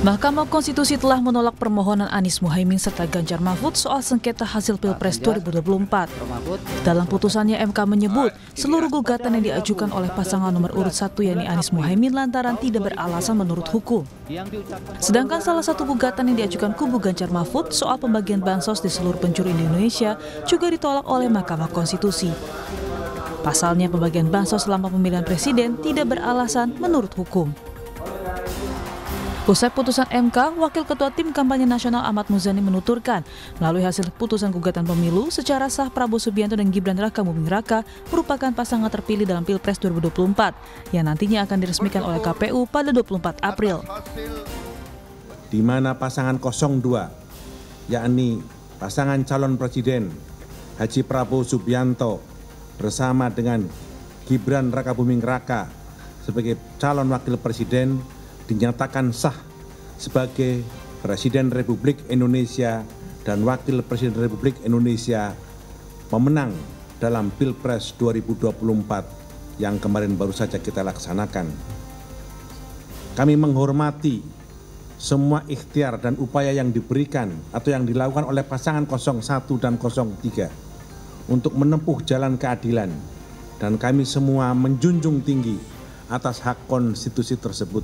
Mahkamah Konstitusi telah menolak permohonan Anies Muhaimin serta Ganjar Mahfud soal sengketa hasil Pilpres 2024. Dalam putusannya, MK menyebut seluruh gugatan yang diajukan oleh pasangan nomor urut 1 yakni Anies Muhaimin lantaran tidak beralasan menurut hukum. Sedangkan salah satu gugatan yang diajukan kubu Ganjar Mahfud soal pembagian bansos di seluruh penjuru Indonesia juga ditolak oleh Mahkamah Konstitusi. Pasalnya, pembagian bansos selama pemilihan presiden tidak beralasan menurut hukum. Usai putusan MK, Wakil Ketua Tim Kampanye Nasional Ahmad Muzani menuturkan, melalui hasil putusan gugatan pemilu, secara sah Prabowo Subianto dan Gibran Rakabuming Raka merupakan pasangan terpilih dalam Pilpres 2024 yang nantinya akan diresmikan oleh KPU pada 24 April. Di mana pasangan 02, yakni pasangan calon presiden Haji Prabowo Subianto bersama dengan Gibran Rakabuming Raka sebagai calon wakil presiden dinyatakan sah sebagai Presiden Republik Indonesia dan Wakil Presiden Republik Indonesia pemenang dalam Pilpres 2024 yang kemarin baru saja kita laksanakan. Kami menghormati semua ikhtiar dan upaya yang diberikan atau yang dilakukan oleh pasangan 01 dan 03 untuk menempuh jalan keadilan, dan kami semua menjunjung tinggi atas hak konstitusi tersebut.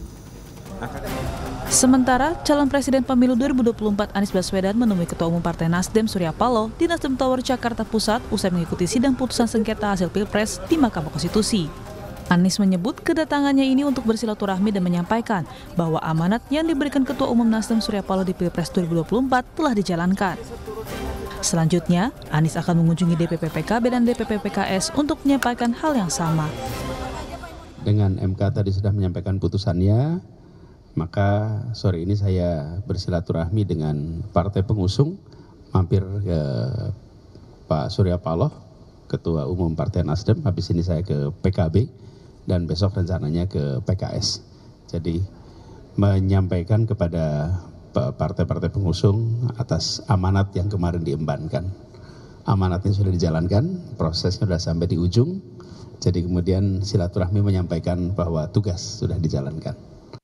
Sementara calon presiden pemilu 2024 Anies Baswedan menemui Ketua Umum Partai Nasdem Surya Paloh di Nasdem Tower Jakarta Pusat usai mengikuti sidang putusan sengketa hasil Pilpres di Mahkamah Konstitusi. Anies menyebut kedatangannya ini untuk bersilaturahmi dan menyampaikan bahwa amanat yang diberikan Ketua Umum Nasdem Surya Paloh di Pilpres 2024 telah dijalankan. Selanjutnya, Anies akan mengunjungi DPP PKB dan DPP PKS untuk menyampaikan hal yang sama. Dengan MK tadi sudah menyampaikan putusannya, maka sore ini saya bersilaturahmi dengan partai pengusung, mampir ke Pak Surya Paloh, Ketua Umum Partai Nasdem, habis ini saya ke PKB, dan besok rencananya ke PKS. Jadi menyampaikan kepada partai-partai pengusung atas amanat yang kemarin diembankan. Amanatnya sudah dijalankan, prosesnya sudah sampai di ujung, jadi kemudian silaturahmi menyampaikan bahwa tugas sudah dijalankan.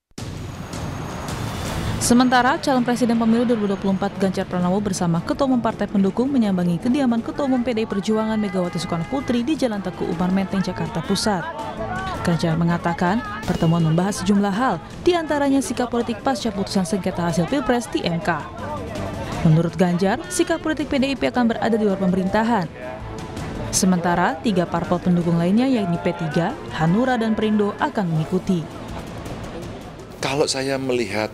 Sementara calon presiden pemilu 2024 Ganjar Pranowo bersama Ketua Umum Partai Pendukung menyambangi kediaman Ketua Umum PDI Perjuangan Megawati Soekarno Putri di Jalan Teguh Umar Menteng, Jakarta Pusat. Ganjar mengatakan pertemuan membahas sejumlah hal, diantaranya sikap politik pasca putusan sengketa hasil Pilpres di MK. Menurut Ganjar, sikap politik PDIP akan berada di luar pemerintahan. Sementara 3 parpol pendukung lainnya yakni P3, Hanura, dan Perindo akan mengikuti. Kalau saya melihat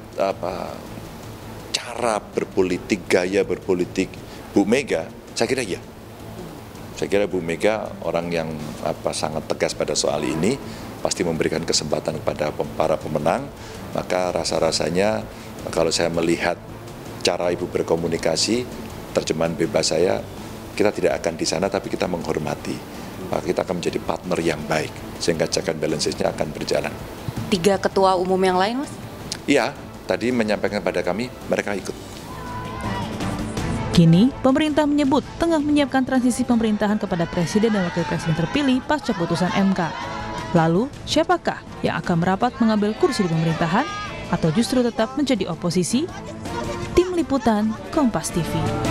cara berpolitik, gaya berpolitik Bu Mega, saya kira ya. Saya kira Bu Mega orang yang sangat tegas pada soal ini, pasti memberikan kesempatan kepada para pemenang. Maka rasa-rasanya kalau saya melihat cara Ibu berkomunikasi, terjemahan bebas saya, kita tidak akan di sana tapi kita menghormati. Maka kita akan menjadi partner yang baik sehingga check and balances-nya akan berjalan. 3 ketua umum yang lain, Mas? Iya, tadi menyampaikan pada kami, mereka ikut. Kini, pemerintah menyebut tengah menyiapkan transisi pemerintahan kepada presiden dan wakil presiden terpilih pasca putusan MK. Lalu, siapakah yang akan merapat mengambil kursi di pemerintahan atau justru tetap menjadi oposisi? Tim Liputan Kompas TV.